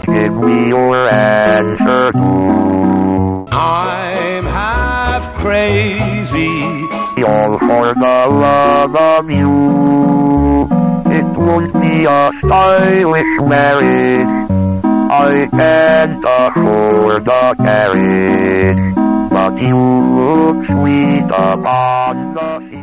give me your answer too. I'm half crazy, all for the love of you. It won't be a stylish marriage, I can't afford a carriage, but you look sweet upon the